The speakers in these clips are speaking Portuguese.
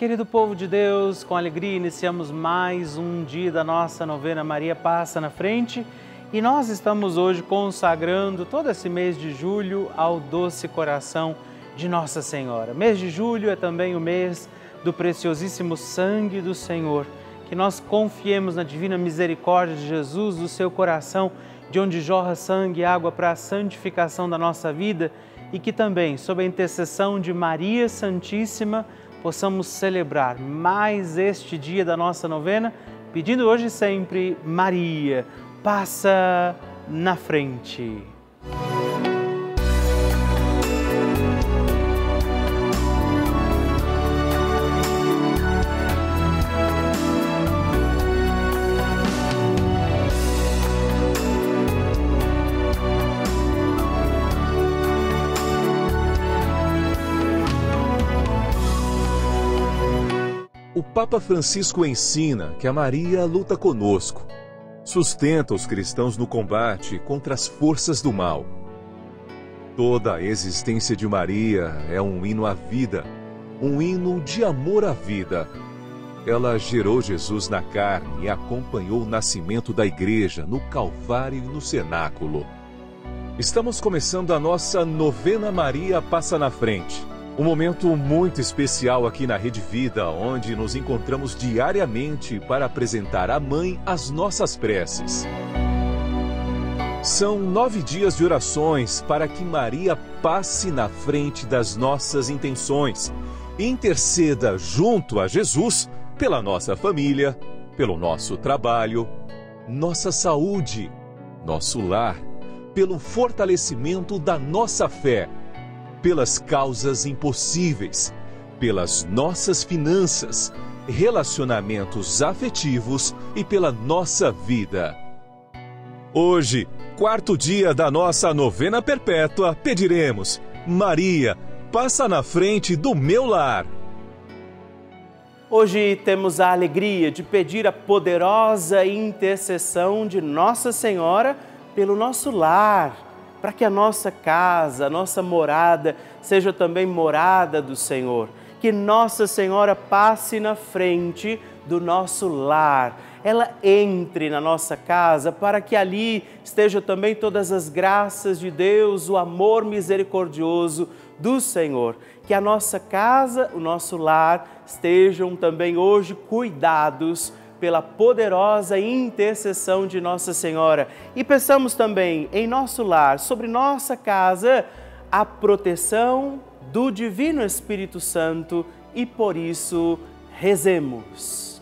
Querido povo de Deus, com alegria iniciamos mais um dia da nossa novena Maria Passa na Frente e nós estamos hoje consagrando todo esse mês de julho ao doce coração de Nossa Senhora. Mês de julho é também o mês do preciosíssimo sangue do Senhor. Que nós confiemos na divina misericórdia de Jesus, do seu coração, de onde jorra sangue e água para a santificação da nossa vida e que também, sob a intercessão de Maria Santíssima, possamos celebrar mais este dia da nossa novena, pedindo hoje e sempre, Maria, passa na frente. O Papa Francisco ensina que a Maria luta conosco, sustenta os cristãos no combate contra as forças do mal. Toda a existência de Maria é um hino à vida, um hino de amor à vida. Ela gerou Jesus na carne e acompanhou o nascimento da Igreja no Calvário e no cenáculo. Estamos começando a nossa novena Maria Passa na Frente. Um momento muito especial aqui na Rede Vida, onde nos encontramos diariamente para apresentar à Mãe as nossas preces. São 9 dias de orações para que Maria passe na frente das nossas intenções e interceda junto a Jesus pela nossa família, pelo nosso trabalho, nossa saúde, nosso lar, pelo fortalecimento da nossa fé, pelas causas impossíveis, pelas nossas finanças, relacionamentos afetivos e pela nossa vida. Hoje, 4º dia da nossa novena perpétua, pediremos: Maria, passa na frente do meu lar. Hoje temos a alegria de pedir a poderosa intercessão de Nossa Senhora pelo nosso lar, para que a nossa casa, a nossa morada, seja também morada do Senhor. Que Nossa Senhora passe na frente do nosso lar. Ela entre na nossa casa para que ali estejam também todas as graças de Deus, o amor misericordioso do Senhor. Que a nossa casa, o nosso lar, estejam também hoje cuidados pela poderosa intercessão de Nossa Senhora. E peçamos também em nosso lar, sobre nossa casa, a proteção do Divino Espírito Santo e por isso rezemos.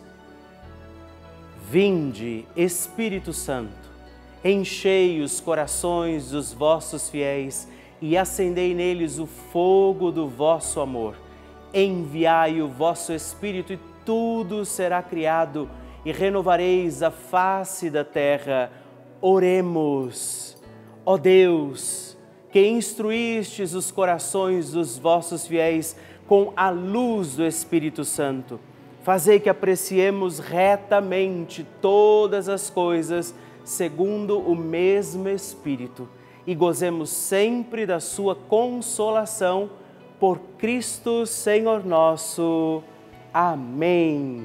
Vinde, Espírito Santo, enchei os corações dos vossos fiéis e acendei neles o fogo do vosso amor. Enviai o vosso Espírito e tudo será criado e renovareis a face da terra. Oremos. Ó Deus, que instruístes os corações dos vossos fiéis com a luz do Espírito Santo, fazei que apreciemos retamente todas as coisas segundo o mesmo Espírito e gozemos sempre da sua consolação por Cristo Senhor nosso. Amém.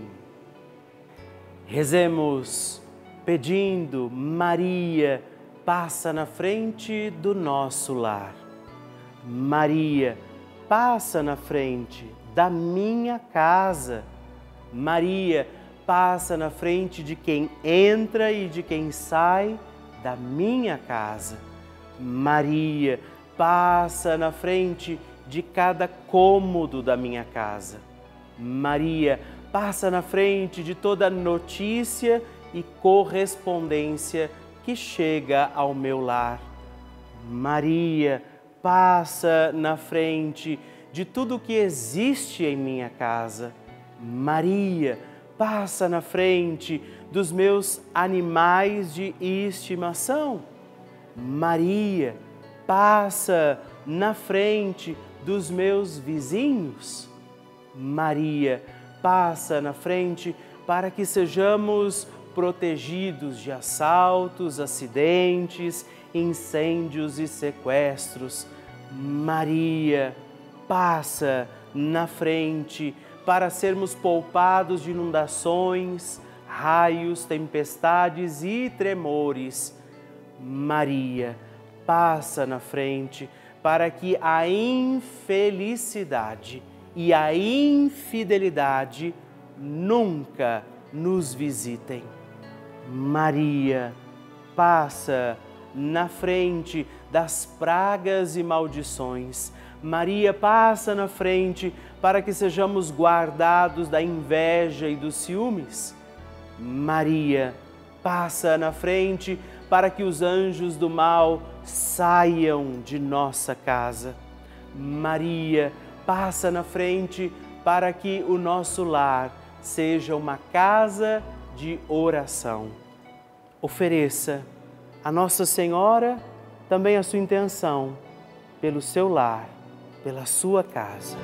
Rezemos pedindo: Maria, passa na frente do nosso lar. Maria, passa na frente da minha casa. Maria, passa na frente de quem entra e de quem sai da minha casa. Maria, passa na frente de cada cômodo da minha casa. Maria, passa na frente de toda notícia e correspondência que chega ao meu lar. Maria, passa na frente de tudo que existe em minha casa. Maria, passa na frente dos meus animais de estimação. Maria, passa na frente dos meus vizinhos. Maria, passa na frente para que sejamos protegidos de assaltos, acidentes, incêndios e sequestros. Maria, passa na frente para sermos poupados de inundações, raios, tempestades e tremores. Maria, passa na frente para que a infelicidade e a infidelidade nunca nos visitem. Maria, passa na frente das pragas e maldições. Maria, passa na frente para que sejamos guardados da inveja e dos ciúmes. Maria, passa na frente para que os anjos do mal saiam de nossa casa. Maria, passa na frente para que o nosso lar seja uma casa de oração. Ofereça a Nossa Senhora também a sua intenção pelo seu lar, pela sua casa.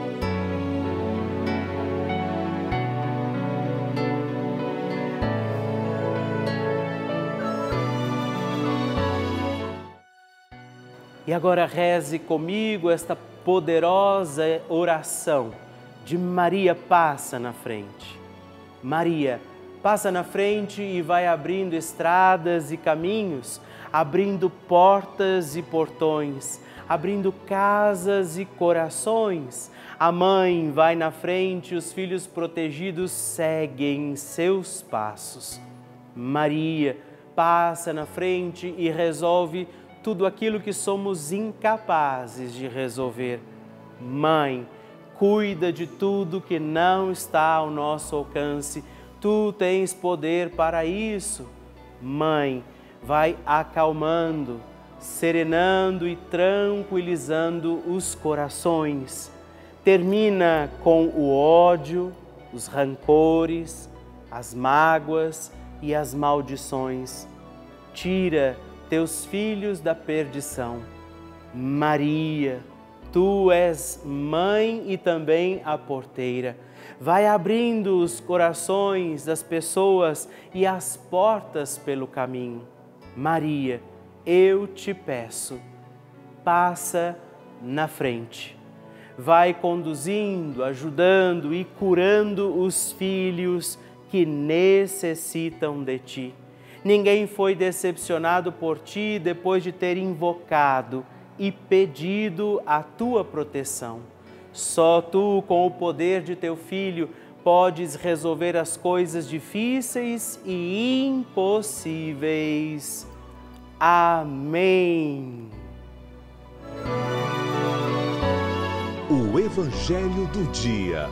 E agora reze comigo esta poderosa oração de Maria passa na frente. Maria passa na frente e vai abrindo estradas e caminhos, abrindo portas e portões, abrindo casas e corações. A mãe vai na frente, os filhos protegidos seguem seus passos. Maria passa na frente e resolve tudo aquilo que somos incapazes de resolver. Mãe, cuida de tudo que não está ao nosso alcance. Tu tens poder para isso. Mãe, vai acalmando, serenando e tranquilizando os corações. Termina com o ódio, os rancores, as mágoas e as maldições. Tira teus filhos da perdição. Maria, tu és mãe e também a porteira. Vai abrindo os corações das pessoas e as portas pelo caminho. Maria, eu te peço, passa na frente. Vai conduzindo, ajudando e curando os filhos que necessitam de ti. Ninguém foi decepcionado por ti depois de ter invocado e pedido a tua proteção. Só tu, com o poder de teu Filho, podes resolver as coisas difíceis e impossíveis. Amém. O Evangelho do Dia.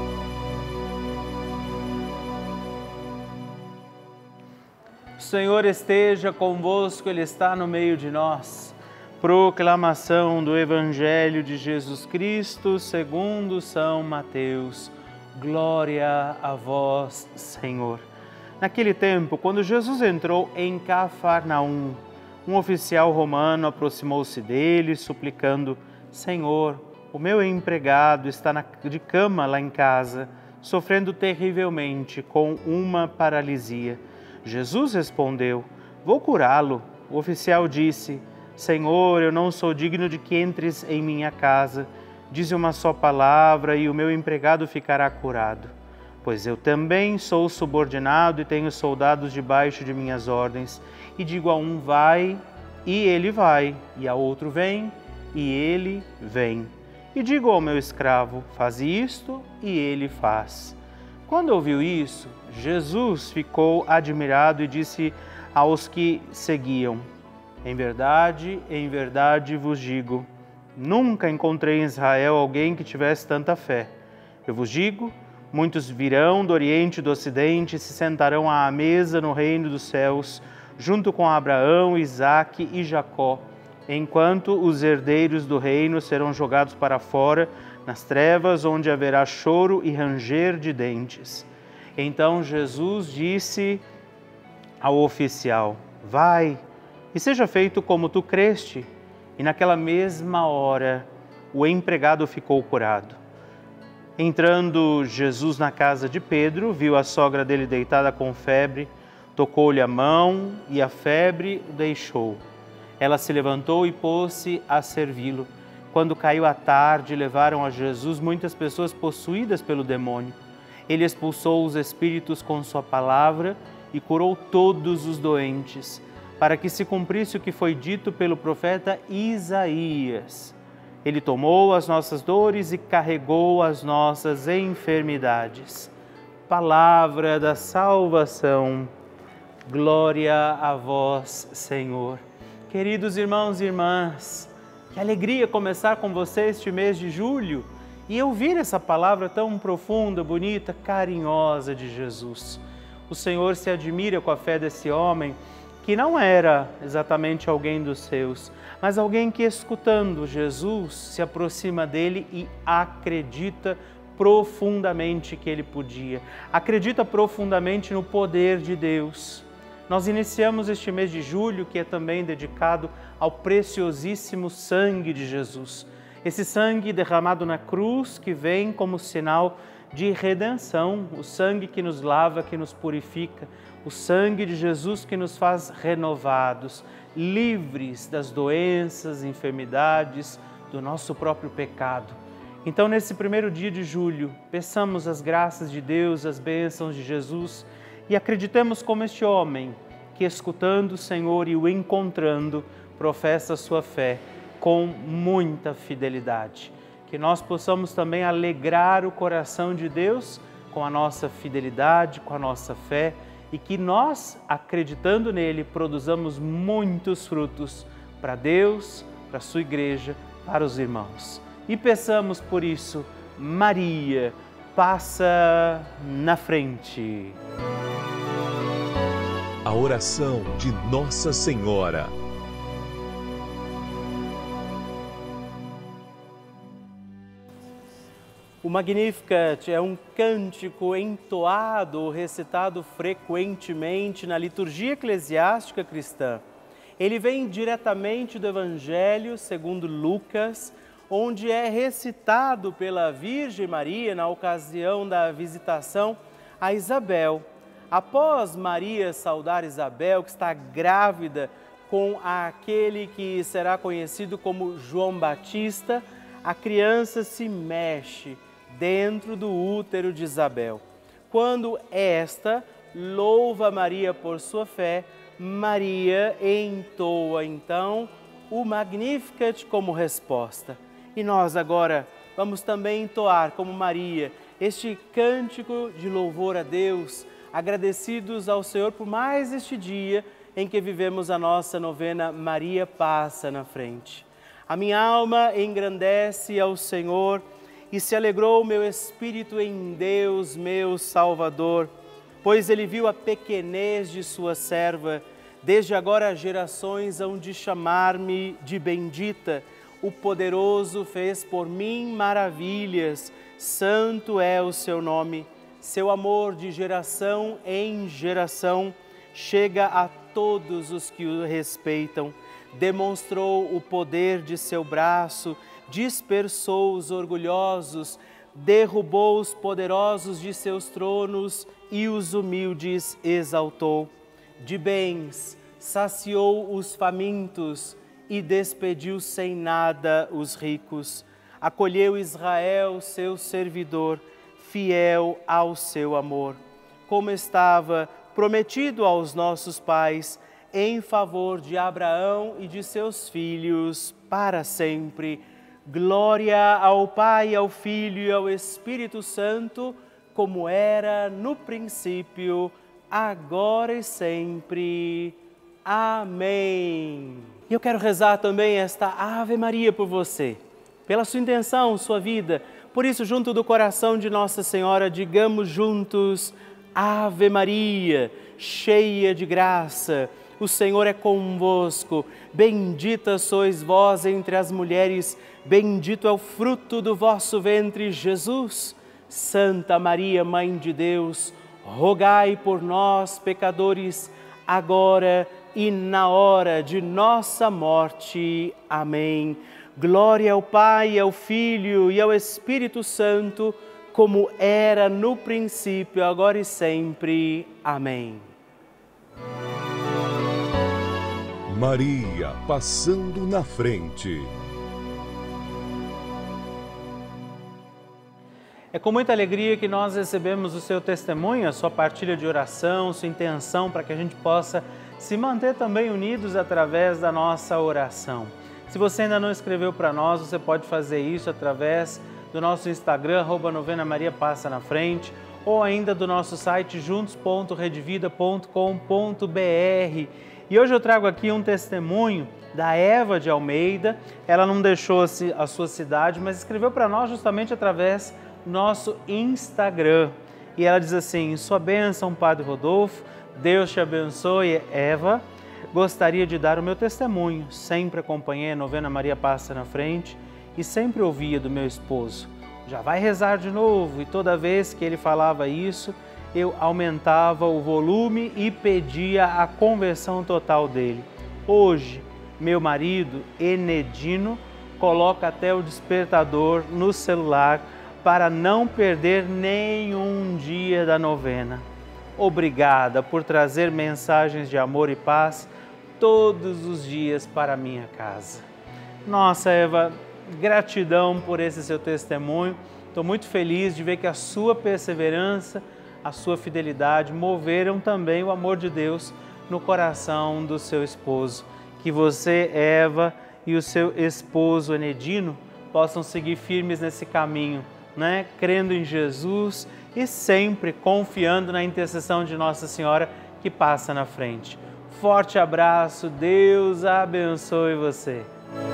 O Senhor esteja convosco, Ele está no meio de nós. Proclamação do Evangelho de Jesus Cristo segundo São Mateus. Glória a vós, Senhor. Naquele tempo, quando Jesus entrou em Cafarnaum, um oficial romano aproximou-se dele, suplicando: Senhor, o meu empregado está de cama lá em casa, sofrendo terrivelmente com uma paralisia. Jesus respondeu: Vou curá-lo. O oficial disse: Senhor, eu não sou digno de que entres em minha casa. Dize uma só palavra e o meu empregado ficará curado. Pois eu também sou subordinado e tenho soldados debaixo de minhas ordens. E digo a um: vai, e ele vai, e a outro: vem, e ele vem. E digo ao meu escravo: faz isto, e ele faz. Quando ouviu isso, Jesus ficou admirado e disse aos que seguiam: em verdade vos digo, nunca encontrei em Israel alguém que tivesse tanta fé. Eu vos digo, muitos virão do Oriente e do Ocidente e se sentarão à mesa no reino dos céus, junto com Abraão, Isaque e Jacó, enquanto os herdeiros do reino serão jogados para fora, nas trevas, onde haverá choro e ranger de dentes. Então Jesus disse ao oficial: vai, e seja feito como tu creste. E naquela mesma hora o empregado ficou curado. Entrando Jesus na casa de Pedro, viu a sogra dele deitada com febre, tocou-lhe a mão e a febre o deixou. Ela se levantou e pôs-se a servi-lo. Quando caiu a tarde, levaram a Jesus muitas pessoas possuídas pelo demônio. Ele expulsou os espíritos com sua palavra e curou todos os doentes, para que se cumprisse o que foi dito pelo profeta Isaías. Ele tomou as nossas dores e carregou as nossas enfermidades. Palavra da salvação. Glória a vós, Senhor. Queridos irmãos e irmãs, que alegria começar com você este mês de julho e ouvir essa palavra tão profunda, bonita, carinhosa de Jesus. O Senhor se admira com a fé desse homem, que não era exatamente alguém dos seus, mas alguém que, escutando Jesus, se aproxima dele e acredita profundamente que ele podia. Acredita profundamente no poder de Deus. Nós iniciamos este mês de julho, que é também dedicado ao preciosíssimo sangue de Jesus. Esse sangue derramado na cruz, que vem como sinal de redenção, o sangue que nos lava, que nos purifica, o sangue de Jesus que nos faz renovados, livres das doenças, enfermidades, do nosso próprio pecado. Então, nesse primeiro dia de julho, peçamos as graças de Deus, as bênçãos de Jesus e acreditemos como este homem que, escutando o Senhor e o encontrando, professa a sua fé com muita fidelidade. Que nós possamos também alegrar o coração de Deus com a nossa fidelidade, com a nossa fé, e que nós, acreditando nele, produzamos muitos frutos para Deus, para a sua igreja, para os irmãos. E peçamos por isso, Maria, passa na frente. A oração de Nossa Senhora. O Magnificat é um cântico entoado ou recitado frequentemente na liturgia eclesiástica cristã. Ele vem diretamente do Evangelho segundo Lucas, onde é recitado pela Virgem Maria na ocasião da visitação a Isabel. Após Maria saudar Isabel, que está grávida com aquele que será conhecido como João Batista, a criança se mexe dentro do útero de Isabel. Quando esta louva Maria por sua fé, Maria entoa então o Magnificat como resposta. E nós agora vamos também entoar como Maria este cântico de louvor a Deus, agradecidos ao Senhor por mais este dia em que vivemos a nossa novena Maria Passa na Frente. A minha alma engrandece ao Senhor e se alegrou o meu espírito em Deus, meu Salvador, pois Ele viu a pequenez de sua serva. Desde agora as gerações hão de chamar-me de bendita. O poderoso fez por mim maravilhas, santo é o seu nome. Seu amor de geração em geração chega a todos os que o respeitam. Demonstrou o poder de seu braço, dispersou os orgulhosos, derrubou os poderosos de seus tronos e os humildes exaltou. De bens saciou os famintos e despediu sem nada os ricos. Acolheu Israel, seu servidor, fiel ao seu amor, como estava prometido aos nossos pais, em favor de Abraão e de seus filhos para sempre. Glória ao Pai, ao Filho e ao Espírito Santo, como era no princípio, agora e sempre. Amém. E eu quero rezar também esta Ave Maria por você, pela sua intenção, sua vida. Por isso, junto do coração de Nossa Senhora, digamos juntos: Ave Maria, cheia de graça, o Senhor é convosco. Bendita sois vós entre as mulheres, bendito é o fruto do vosso ventre, Jesus. Santa Maria, Mãe de Deus, rogai por nós, pecadores, agora e na hora de nossa morte. Amém. Glória ao Pai, ao Filho e ao Espírito Santo, como era no princípio, agora e sempre. Amém. Maria passando na frente. É com muita alegria que nós recebemos o seu testemunho, a sua partilha de oração, sua intenção para que a gente possa se manter também unidos através da nossa oração. Se você ainda não escreveu para nós, você pode fazer isso através do nosso Instagram, @Novena Maria Passa na Frente, ou ainda do nosso site juntos.redvida.com.br. E hoje eu trago aqui um testemunho da Eva de Almeida. Ela não deixou a sua cidade, mas escreveu para nós justamente através do nosso Instagram. E ela diz assim: sua bênção, Padre Rodolfo, Deus te abençoe, Eva. Gostaria de dar o meu testemunho. Sempre acompanhei a Novena Maria Passa na Frente e sempre ouvia do meu esposo: já vai rezar de novo. E toda vez que ele falava isso, eu aumentava o volume e pedia a conversão total dele. Hoje, meu marido, Enedino, coloca até o despertador no celular para não perder nenhum dia da novena. Obrigada por trazer mensagens de amor e paz todos os dias para a minha casa. Nossa, Eva, gratidão por esse seu testemunho. Estou muito feliz de ver que a sua perseverança, a sua fidelidade moveram também o amor de Deus no coração do seu esposo. Que você, Eva, e o seu esposo Enedino possam seguir firmes nesse caminho, né? Crendo em Jesus e sempre confiando na intercessão de Nossa Senhora que passa na frente. Forte abraço, Deus abençoe você.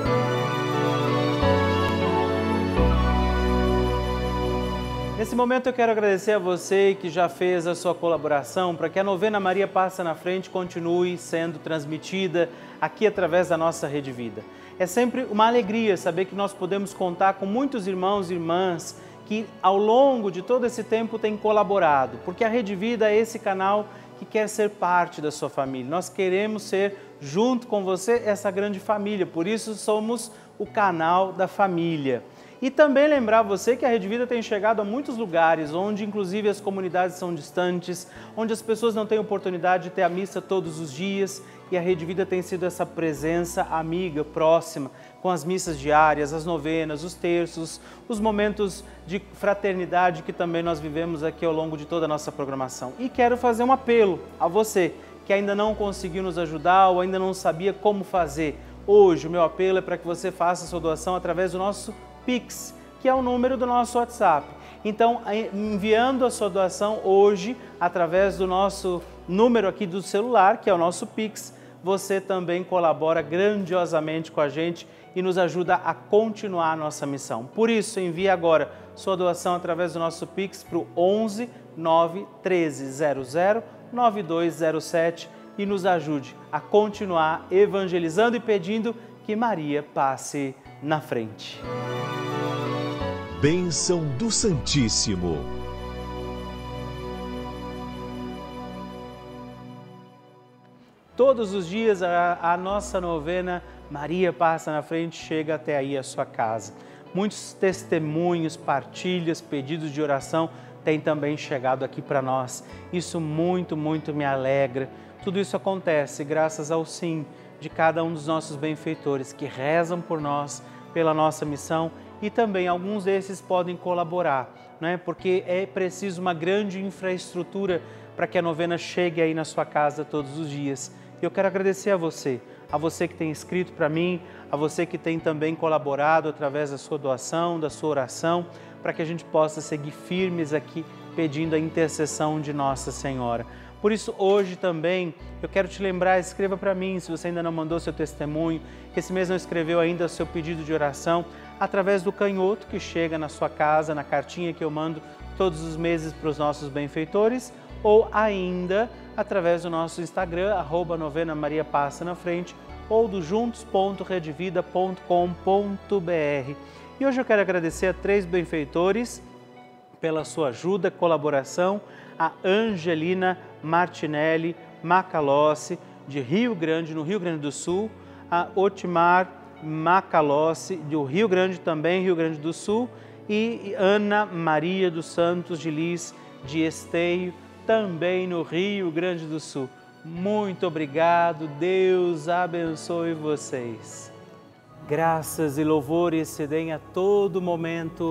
Nesse momento eu quero agradecer a você que já fez a sua colaboração para que a Novena Maria Passa na Frente continue sendo transmitida aqui através da nossa Rede Vida. É sempre uma alegria saber que nós podemos contar com muitos irmãos e irmãs que ao longo de todo esse tempo têm colaborado, porque a Rede Vida é esse canal que quer ser parte da sua família. Nós queremos ser, junto com você, essa grande família, por isso somos o canal da família. E também lembrar você que a Rede Vida tem chegado a muitos lugares, onde inclusive as comunidades são distantes, onde as pessoas não têm oportunidade de ter a missa todos os dias, e a Rede Vida tem sido essa presença amiga, próxima, com as missas diárias, as novenas, os terços, os momentos de fraternidade que também nós vivemos aqui ao longo de toda a nossa programação. E quero fazer um apelo a você que ainda não conseguiu nos ajudar ou ainda não sabia como fazer. Hoje o meu apelo é para que você faça a sua doação através do nosso Pix, que é o número do nosso WhatsApp. Então, enviando a sua doação hoje, através do nosso número aqui do celular, que é o nosso Pix, você também colabora grandiosamente com a gente e nos ajuda a continuar a nossa missão. Por isso, envie agora sua doação através do nosso Pix para o 11 9 1300 9207 e nos ajude a continuar evangelizando e pedindo que Maria passe na frente. Bênção do Santíssimo. Todos os dias a nossa novena Maria Passa na Frente chega até aí a sua casa. Muitos testemunhos, partilhas, pedidos de oração têm também chegado aqui para nós. Isso muito me alegra. Tudo isso acontece graças ao sim de cada um dos nossos benfeitores que rezam por nós, pela nossa missão, e também alguns desses podem colaborar, né? Porque é preciso uma grande infraestrutura para que a novena chegue aí na sua casa todos os dias. Eu quero agradecer a você que tem escrito para mim, a você que tem também colaborado através da sua doação, da sua oração, para que a gente possa seguir firmes aqui pedindo a intercessão de Nossa Senhora. Por isso, hoje também, eu quero te lembrar, escreva para mim, se você ainda não mandou seu testemunho, esse mês não escreveu ainda o seu pedido de oração, através do canhoto que chega na sua casa, na cartinha que eu mando todos os meses para os nossos benfeitores, ou ainda através do nosso Instagram, @Novena Maria Passa na Frente, ou do juntos.redvida.com.br. E hoje eu quero agradecer a 3 benfeitores pela sua ajuda, colaboração, a Angelina Martinelli Macalossi, de Rio Grande, no Rio Grande do Sul, a Otimar Macalossi, do Rio Grande também, Rio Grande do Sul, e Ana Maria dos Santos de Lis, de Esteio, também no Rio Grande do Sul. Muito obrigado, Deus abençoe vocês. Graças e louvores se deem a todo momento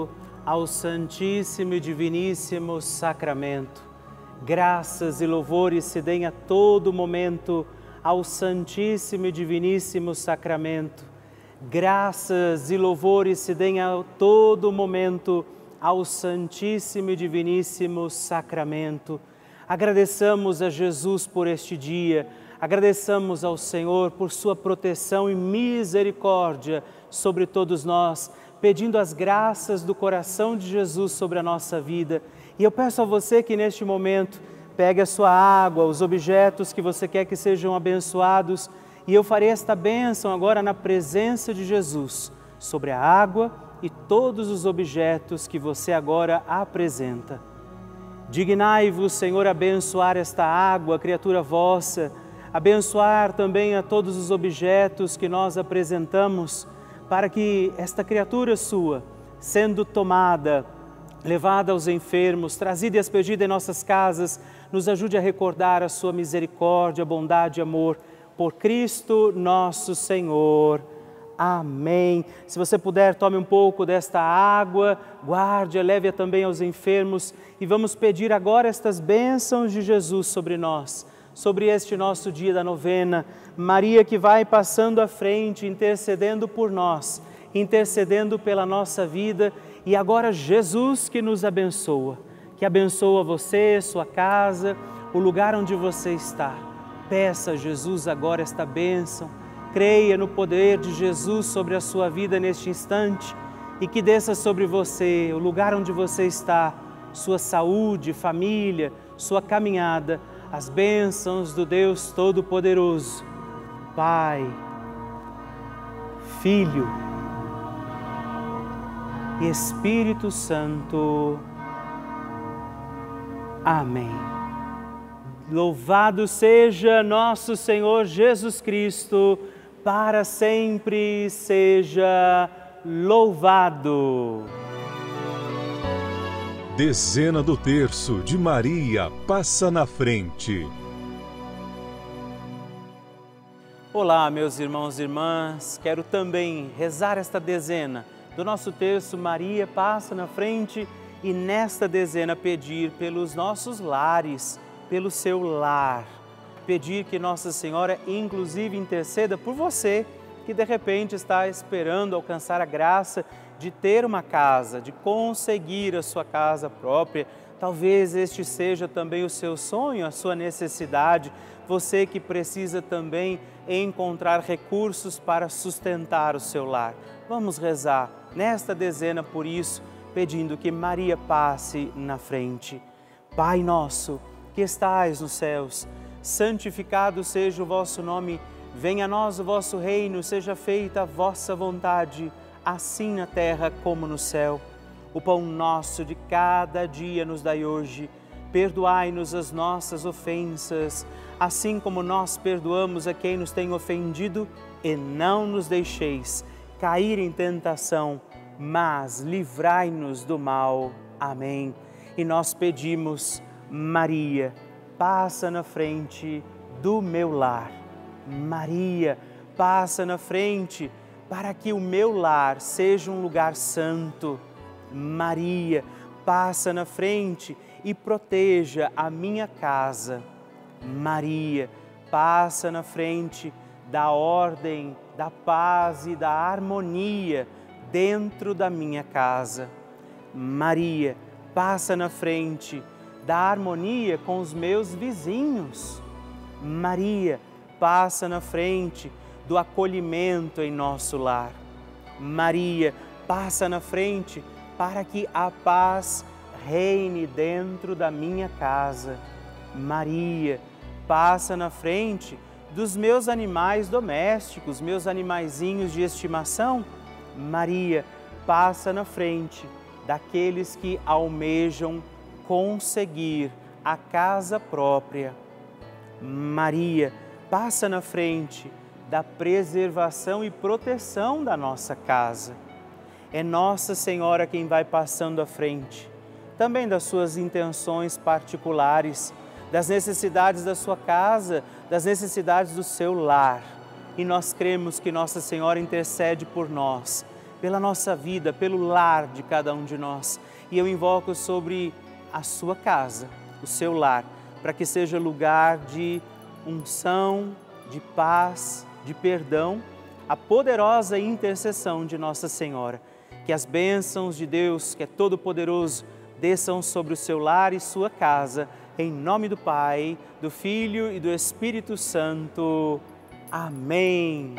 ao Santíssimo e Diviníssimo Sacramento. Graças e louvores se deem a todo momento ao Santíssimo e Diviníssimo Sacramento. Graças e louvores se deem a todo momento ao Santíssimo e Diviníssimo Sacramento. Agradeçamos a Jesus por este dia, agradeçamos ao Senhor por sua proteção e misericórdia sobre todos nós, pedindo as graças do coração de Jesus sobre a nossa vida. E eu peço a você que neste momento pegue a sua água, os objetos que você quer que sejam abençoados, e eu farei esta bênção agora na presença de Jesus, sobre a água e todos os objetos que você agora apresenta. Dignai-vos, Senhor, abençoar esta água, criatura vossa, abençoar também a todos os objetos que nós apresentamos, para que esta criatura sua, sendo tomada, levada aos enfermos, trazida e aspergida em nossas casas, nos ajude a recordar a sua misericórdia, bondade e amor, por Cristo nosso Senhor. Amém. Se você puder, tome um pouco desta água, guarde-a, leve-a também aos enfermos e vamos pedir agora estas bênçãos de Jesus sobre nós, sobre este nosso dia da novena. Maria que vai passando à frente, intercedendo por nós, intercedendo pela nossa vida, e agora Jesus que nos abençoa, que abençoa você, sua casa, o lugar onde você está. Peça a Jesus agora esta bênção, creia no poder de Jesus sobre a sua vida neste instante e que desça sobre você, o lugar onde você está, sua saúde, família, sua caminhada, as bênçãos do Deus Todo-Poderoso, Pai, Filho e Espírito Santo. Amém. Louvado seja nosso Senhor Jesus Cristo, para sempre seja louvado. Dezena do terço de Maria passa na frente. Olá, meus irmãos e irmãs, quero também rezar esta dezena do nosso terço Maria passa na frente e nesta dezena pedir pelos nossos lares, pelo seu lar, pedir que Nossa Senhora inclusive interceda por você que de repente está esperando alcançar a graça de ter uma casa, de conseguir a sua casa própria. Talvez este seja também o seu sonho, a sua necessidade, você que precisa também encontrar recursos para sustentar o seu lar. Vamos rezar nesta dezena por isso, pedindo que Maria passe na frente. Pai nosso, que estais nos céus, santificado seja o vosso nome, venha a nós o vosso reino, seja feita a vossa vontade, assim na terra como no céu. O pão nosso de cada dia nos dai hoje, perdoai-nos as nossas ofensas, assim como nós perdoamos a quem nos tem ofendido, e não nos deixeis cair em tentação, mas livrai-nos do mal. Amém. E nós pedimos, Maria, passa na frente do meu lar. Maria, passa na frente para que o meu lar seja um lugar santo. Maria, passa na frente e proteja a minha casa. Maria, passa na frente da ordem, da paz e da harmonia dentro da minha casa. Maria, passa na frente da harmonia com os meus vizinhos. Maria, passa na frente do acolhimento em nosso lar. Maria, passa na frente para que a paz reine dentro da minha casa. Maria, passa na frente dos meus animais domésticos, meus animaizinhos de estimação. Maria, passa na frente daqueles que almejam conseguir a casa própria. Maria, passa na frente da preservação e proteção da nossa casa. É Nossa Senhora quem vai passando à frente, também das suas intenções particulares, das necessidades da sua casa, das necessidades do seu lar. E nós cremos que Nossa Senhora intercede por nós, pela nossa vida, pelo lar de cada um de nós. E eu invoco sobre a sua casa, o seu lar, para que seja lugar de unção, de paz, de perdão, a poderosa intercessão de Nossa Senhora. Que as bênçãos de Deus, que é todo-poderoso, desçam sobre o seu lar e sua casa, em nome do Pai, do Filho e do Espírito Santo. Amém.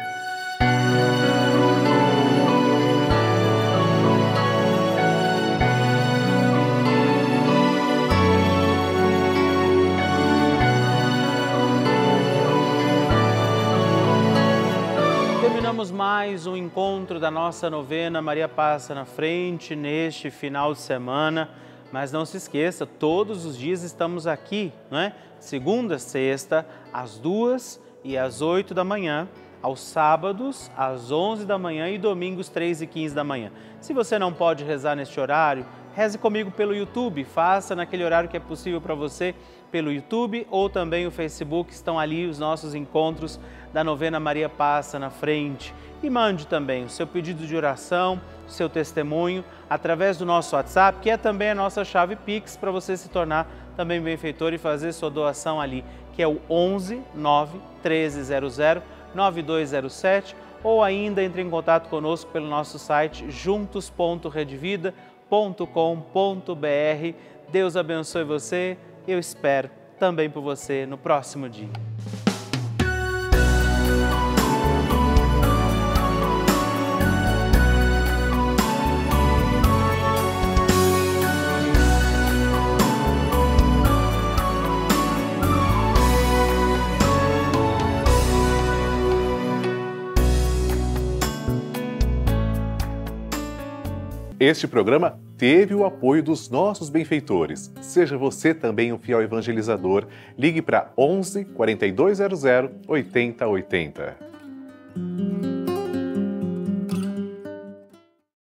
Terminamos mais um encontro da nossa novena Maria Passa na Frente neste final de semana. Mas não se esqueça, todos os dias estamos aqui, não é? Segunda, sexta, às 2 e às 8 da manhã, aos sábados, às 11 da manhã e domingos, 3 e 15 da manhã. Se você não pode rezar neste horário, reze comigo pelo YouTube, faça naquele horário que é possível para você, pelo YouTube ou também o Facebook, estão ali os nossos encontros da novena Maria Passa na Frente. E mande também o seu pedido de oração, o seu testemunho, através do nosso WhatsApp, que é também a nossa chave Pix, para você se tornar também benfeitor e fazer sua doação ali, que é o 11 9 1300 9207, ou ainda entre em contato conosco pelo nosso site juntos.redvida.com.br. Deus abençoe você, eu espero também por você no próximo dia. Este programa teve o apoio dos nossos benfeitores. Seja você também um fiel evangelizador. Ligue para 11 4200 8080.